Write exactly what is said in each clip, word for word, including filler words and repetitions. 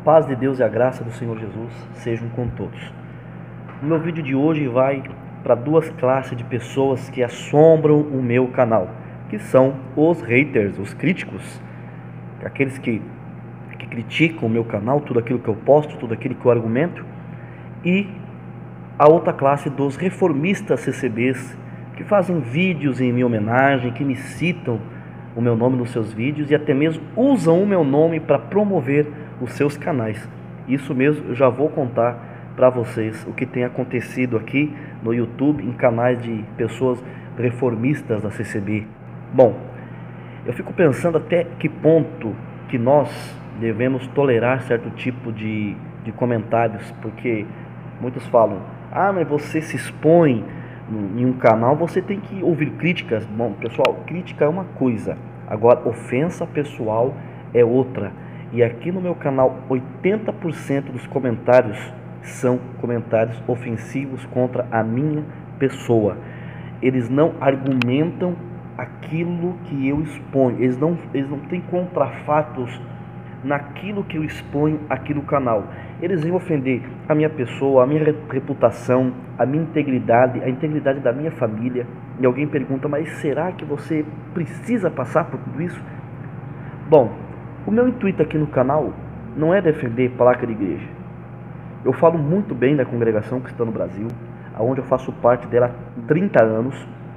paz de Deus e a graça do Senhor Jesus sejam com todos. O meu vídeo de hoje vai para duas classes de pessoas que assombram o meu canal, que são os haters, os críticos, aqueles que, que criticam o meu canal, tudo aquilo que eu posto, tudo aquilo que eu argumento, e a outra classe dos reformistas C C Bs, que fazem vídeos em minha homenagem, que me citam o meu nome nos seus vídeos e até mesmo usam o meu nome para promover os seus canais. Isso mesmo, eu já vou contar para vocês o que tem acontecido aqui no YouTube, em canais de pessoas reformistas da C C B. Bom, eu fico pensando até que ponto que nós devemos tolerar certo tipo de, de comentários, porque muitos falam, ah, mas você se expõe em um canal, você tem que ouvir críticas. Bom, pessoal, crítica é uma coisa, agora ofensa pessoal é outra. E aqui no meu canal, oitenta por cento dos comentários são comentários ofensivos contra a minha pessoa. Eles não argumentam aquilo que eu exponho, eles não, eles não têm contrafatos naquilo que eu exponho aqui no canal. Eles vêm ofender a minha pessoa, a minha reputação, a minha integridade, a integridade da minha família. E alguém pergunta, mas será que você precisa passar por tudo isso? Bom, o meu intuito aqui no canal não é defender placa de igreja. Eu falo muito bem da Congregação Cristã no Brasil, onde eu faço parte dela há trinta anos.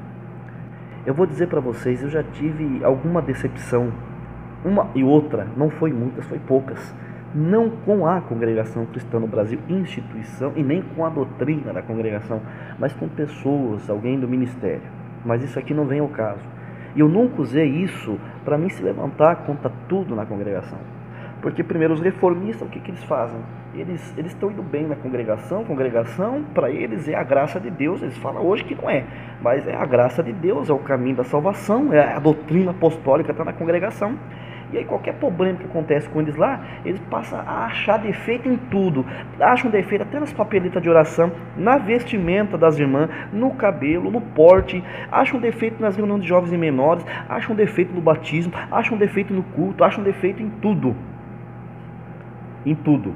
Eu vou dizer para vocês, eu já tive alguma decepção, uma e outra, não foi muitas, foi poucas, não com a Congregação Cristã no Brasil, instituição, e nem com a doutrina da congregação, mas com pessoas, alguém do ministério. Mas isso aqui não vem ao caso. E eu nunca usei isso para mim se levantar contra tudo na congregação. Porque primeiro os reformistas, o que, que eles fazem? Eles eles estão indo bem na congregação, congregação para eles é a graça de Deus, eles falam hoje que não é, mas é a graça de Deus, é o caminho da salvação, é a doutrina apostólica, está na congregação. E aí qualquer problema que acontece com eles lá, eles passam a achar defeito em tudo. Acham defeito até nas papeletas de oração, na vestimenta das irmãs, no cabelo, no porte. Acham defeito nas reuniões de jovens e menores, acham defeito no batismo, acham defeito no culto, acham defeito em tudo. Em tudo.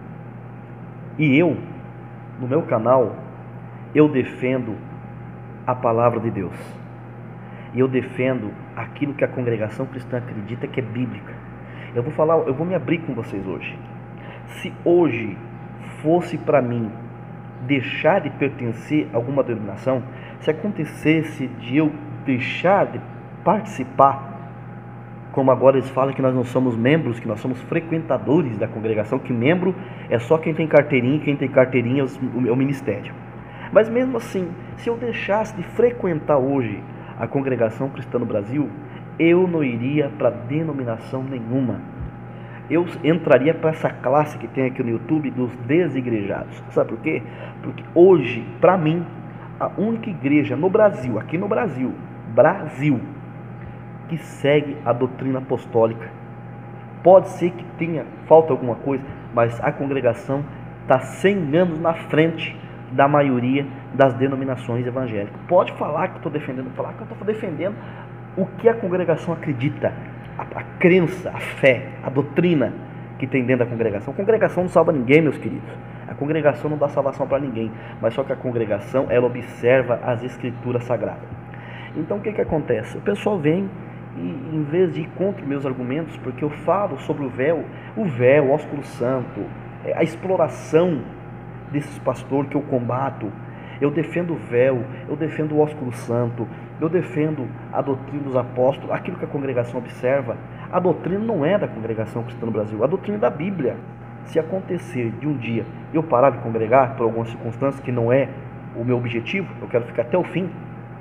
E eu, no meu canal, eu defendo a palavra de Deus. E eu defendo aquilo que a congregação cristã acredita que é bíblica. Eu vou falar, eu vou me abrir com vocês hoje. Se hoje fosse para mim deixar de pertencer a alguma denominação, se acontecesse de eu deixar de participar, como agora eles falam que nós não somos membros, que nós somos frequentadores da congregação, que membro é só quem tem carteirinha, quem tem carteirinha é o ministério. Mas mesmo assim, se eu deixasse de frequentar hoje a Congregação Cristã no Brasil, eu não iria para denominação nenhuma. Eu entraria para essa classe que tem aqui no YouTube dos desigrejados. Sabe por quê? Porque hoje, para mim, a única igreja no Brasil, aqui no Brasil, Brasil, que segue a doutrina apostólica. Pode ser que tenha, falta alguma coisa, mas a congregação está cem anos na frente da maioria das denominações evangélicas. Pode falar que estou defendendo, falar que eu estou defendendo o que a congregação acredita, a, a crença, a fé, a doutrina que tem dentro da congregação. A congregação não salva ninguém, meus queridos. A congregação não dá salvação para ninguém, mas só que a congregação, ela observa as escrituras sagradas. Então o que que acontece? O pessoal vem e, em vez de ir contra meus argumentos, porque eu falo sobre o véu, o véu, o ósculo santo, a exploração desses pastores que eu combato, eu defendo o véu, eu defendo o ósculo santo, eu defendo a doutrina dos apóstolos, aquilo que a congregação observa. A doutrina não é da Congregação Cristã no Brasil, a doutrina é da Bíblia. Se acontecer de um dia eu parar de congregar por algumas circunstâncias que não é o meu objetivo, eu quero ficar até o fim,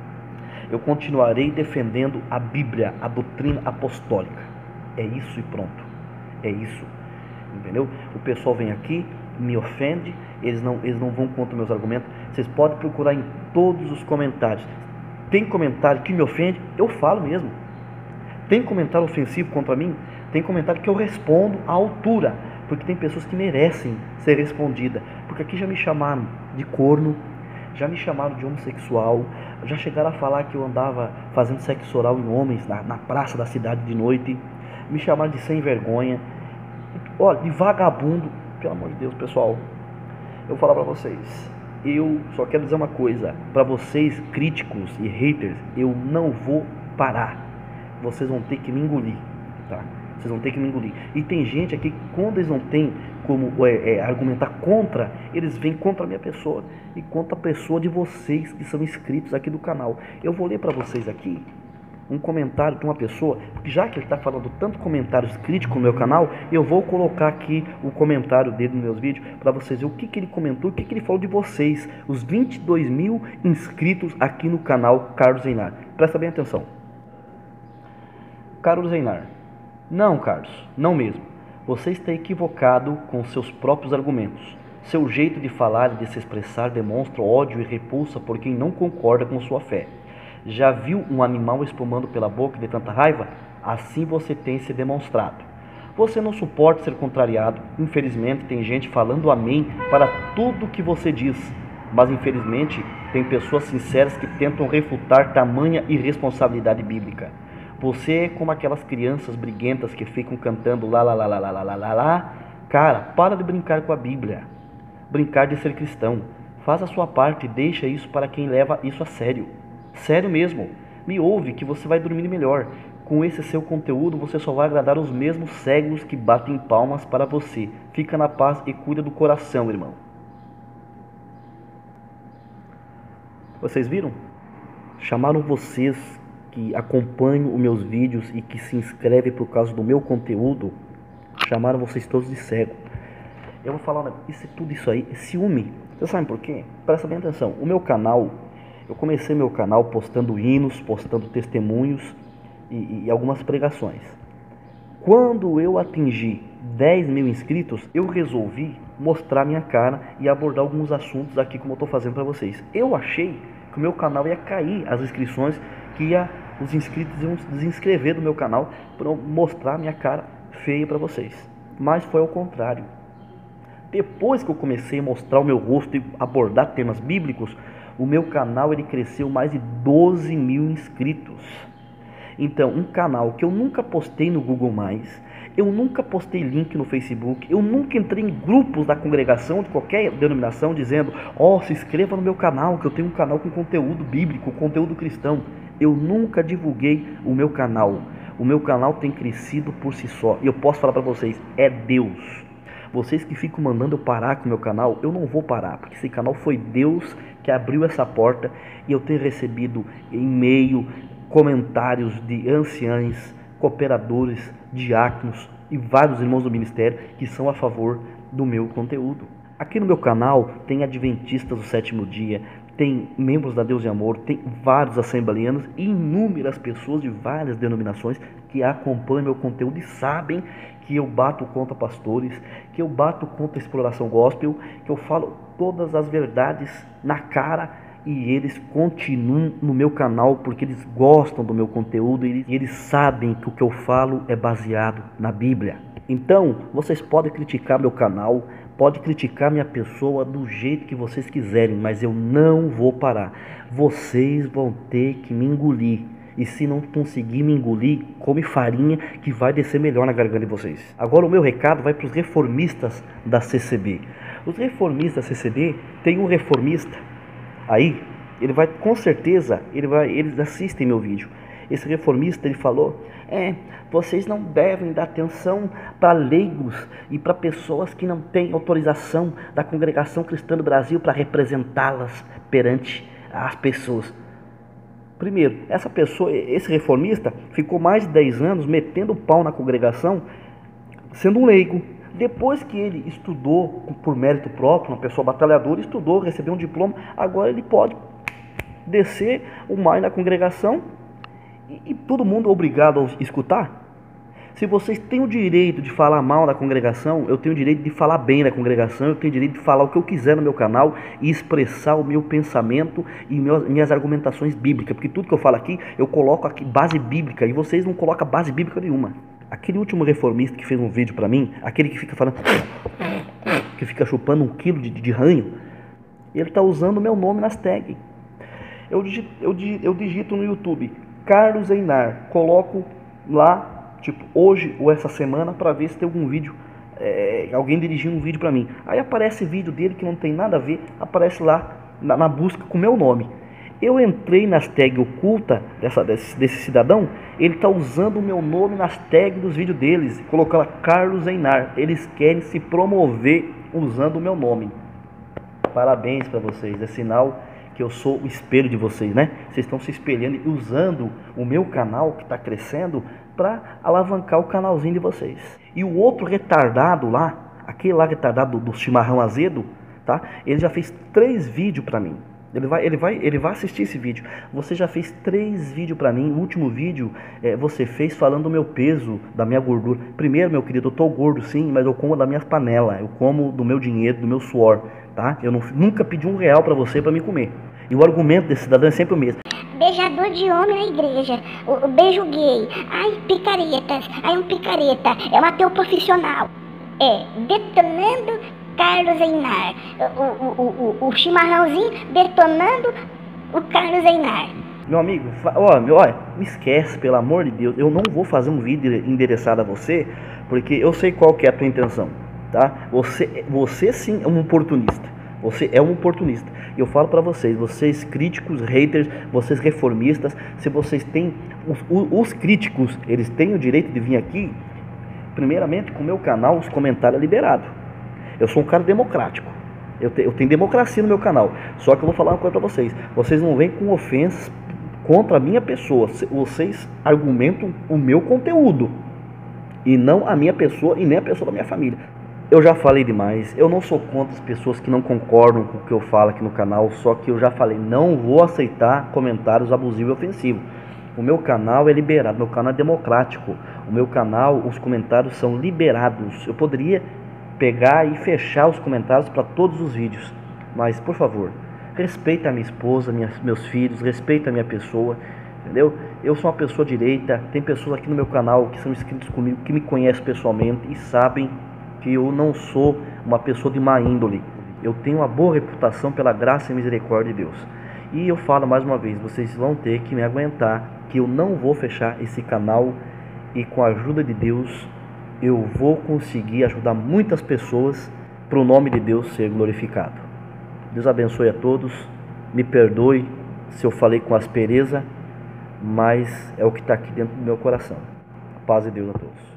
eu continuarei defendendo a Bíblia, a doutrina apostólica. É isso e pronto. É isso. Entendeu? O pessoal vem aqui, me ofende, eles não, eles não vão contra meus argumentos. Vocês podem procurar em todos os comentários. Tem comentário que me ofende, eu falo mesmo. Tem comentário ofensivo contra mim, tem comentário que eu respondo à altura, porque tem pessoas que merecem ser respondidas. Porque aqui já me chamaram de corno, já me chamaram de homossexual, já chegaram a falar que eu andava fazendo sexo oral em homens na, na praça da cidade de noite, me chamaram de sem vergonha. olha, de vagabundo. Pelo amor de Deus, pessoal, eu vou falar pra vocês, eu só quero dizer uma coisa, pra vocês críticos e haters, eu não vou parar, vocês vão ter que me engolir, tá? Vocês vão ter que me engolir. E tem gente aqui que quando eles não têm como é, é, argumentar contra, eles vêm contra a minha pessoa e contra a pessoa de vocês que são inscritos aqui do canal. Eu vou ler pra vocês aqui um comentário de uma pessoa, porque já que ele está falando tanto comentários críticos no meu canal, eu vou colocar aqui o comentário dele nos meus vídeos para vocês verem o que, que ele comentou, o que, que ele falou de vocês, os vinte e dois mil inscritos aqui no canal Carlos Einar. Presta bem atenção. Carlos Einar: não, Carlos, não mesmo. Você está equivocado com seus próprios argumentos. Seu jeito de falar e de se expressar demonstra ódio e repulsa por quem não concorda com sua fé. Já viu um animal espumando pela boca de tanta raiva? Assim você tem se demonstrado. Você não suporta ser contrariado. Infelizmente tem gente falando amém para tudo que você diz. Mas infelizmente tem pessoas sinceras que tentam refutar tamanha irresponsabilidade bíblica. Você é como aquelas crianças briguentas que ficam cantando lá, lá, lá, lá, lá, lá, lá, lá, lá. Cara, para de brincar com a Bíblia. Brincar de ser cristão. Faz a sua parte e deixa isso para quem leva isso a sério. Sério mesmo, me ouve que você vai dormir melhor. Com esse seu conteúdo você só vai agradar os mesmos cegos que batem palmas para você. Fica na paz e cuida do coração, irmão. Vocês viram? Chamaram vocês que acompanham os meus vídeos e que se inscrevem por causa do meu conteúdo, chamaram vocês todos de cego. Eu vou falar, isso é tudo isso aí, é ciúme. Vocês sabem por quê? Presta bem atenção, o meu canal... Eu comecei meu canal postando hinos, postando testemunhos e, e algumas pregações. Quando eu atingi dez mil inscritos, eu resolvi mostrar minha cara e abordar alguns assuntos aqui como eu estou fazendo para vocês. Eu achei que o meu canal ia cair, as inscrições, que ia, os inscritos iam desinscrever do meu canal para eu mostrar minha cara feia para vocês. Mas foi ao contrário. Depois que eu comecei a mostrar o meu rosto e abordar temas bíblicos, o meu canal ele cresceu mais de doze mil inscritos. Então, um canal que eu nunca postei no Google mais, eu nunca postei link no Facebook, eu nunca entrei em grupos da congregação de qualquer denominação dizendo: ó, oh, se inscreva no meu canal, que eu tenho um canal com conteúdo bíblico, conteúdo cristão. Eu nunca divulguei o meu canal. O meu canal tem crescido por si só. E eu posso falar para vocês, é Deus. Vocês que ficam mandando eu parar com o meu canal, eu não vou parar, porque esse canal foi Deus que abriu essa porta e eu tenho recebido e-mail, comentários de anciães, cooperadores, diáconos e vários irmãos do ministério que são a favor do meu conteúdo. Aqui no meu canal tem adventistas do sétimo dia, tem membros da Deus e Amor, tem vários assembleanos e inúmeras pessoas de várias denominações que acompanham meu conteúdo e sabem que eu bato contra pastores, que eu bato contra a exploração gospel, que eu falo todas as verdades na cara e eles continuam no meu canal porque eles gostam do meu conteúdo e eles sabem que o que eu falo é baseado na Bíblia. Então, vocês podem criticar meu canal, podem criticar minha pessoa do jeito que vocês quiserem, mas eu não vou parar. Vocês vão ter que me engolir. E se não conseguir me engolir, come farinha que vai descer melhor na garganta de vocês. Agora o meu recado vai para os reformistas da C C B. Os reformistas da C C B, tem um reformista aí, ele vai com certeza, ele vai, eles assistem meu vídeo. Esse reformista ele falou: é, vocês não devem dar atenção para leigos e para pessoas que não têm autorização da Congregação Cristã do Brasil para representá-las perante as pessoas. Primeiro, essa pessoa, esse reformista, ficou mais de dez anos metendo pau na congregação, sendo um leigo. Depois que ele estudou por mérito próprio, uma pessoa batalhadora, estudou, recebeu um diploma, agora ele pode descer o mar na congregação e, e todo mundo é obrigado a escutar. Se vocês têm o direito de falar mal da congregação, eu tenho o direito de falar bem da congregação, eu tenho o direito de falar o que eu quiser no meu canal e expressar o meu pensamento e minhas argumentações bíblicas, porque tudo que eu falo aqui, eu coloco aqui base bíblica e vocês não colocam base bíblica nenhuma. Aquele último reformista que fez um vídeo pra mim, aquele que fica falando, que fica chupando um quilo de, de ranho, ele tá usando o meu nome nas tags. Eu digito, eu, eu digito no YouTube, Carlos Einar, coloco lá, tipo, hoje ou essa semana, para ver se tem algum vídeo é, alguém dirigindo um vídeo para mim. Aí aparece vídeo dele que não tem nada a ver, aparece lá na, na busca com o meu nome. Eu entrei nas tags ocultas dessa, desse, desse cidadão, ele está usando o meu nome nas tags dos vídeos deles, colocando Carlos Einar. Eles querem se promover usando o meu nome. Parabéns para vocês, é sinal que eu sou o espelho de vocês, né? Vocês estão se espelhando e usando o meu canal que está crescendo para alavancar o canalzinho de vocês. E o outro retardado lá, aquele lá retardado do, do chimarrão azedo, tá? Ele já fez três vídeos para mim. Ele vai, ele, vai, ele vai assistir esse vídeo. Você já fez três vídeos para mim. O último vídeo é, você fez falando do meu peso, da minha gordura. Primeiro, meu querido, eu tô gordo sim, mas eu como da minha panela. Eu como do meu dinheiro, do meu suor, tá? Eu não, nunca pedi um real para você para me comer. E o argumento desse cidadão é sempre o mesmo. Beijador de homem na igreja, o, o beijo gay, ai picaretas, ai um picareta, é um ateu profissional. É, detonando Carlos Einar, o, o, o, o, o chimarrãozinho detonando o Carlos Einar. Meu amigo, ó, meu, olha, me esquece, pelo amor de Deus, eu não vou fazer um vídeo endereçado a você, porque eu sei qual que é a tua intenção, tá? Você, você sim é um oportunista. Você é um oportunista. E eu falo para vocês, vocês críticos, haters, vocês reformistas, se vocês têm, os, os críticos, eles têm o direito de vir aqui, primeiramente com o meu canal, os comentários liberados. Eu sou um cara democrático, eu, te, eu tenho democracia no meu canal, só que eu vou falar uma coisa para vocês, vocês não vêm com ofensas contra a minha pessoa, vocês argumentam o meu conteúdo, e não a minha pessoa, e nem a pessoa da minha família. Eu já falei demais, eu não sou contra as pessoas que não concordam com o que eu falo aqui no canal, só que eu já falei, não vou aceitar comentários abusivos e ofensivos. O meu canal é liberado, meu canal é democrático, o meu canal, os comentários são liberados. Eu poderia pegar e fechar os comentários para todos os vídeos, mas por favor, respeita a minha esposa, minha, meus filhos, respeita a minha pessoa, entendeu? Eu sou uma pessoa direita, tem pessoas aqui no meu canal que são inscritos comigo, que me conhecem pessoalmente e sabem que eu não sou uma pessoa de má índole. Eu tenho uma boa reputação pela graça e misericórdia de Deus. E eu falo mais uma vez, vocês vão ter que me aguentar, que eu não vou fechar esse canal e com a ajuda de Deus eu vou conseguir ajudar muitas pessoas para o nome de Deus ser glorificado. Deus abençoe a todos, me perdoe se eu falei com aspereza, mas é o que está aqui dentro do meu coração. A paz de Deus a todos.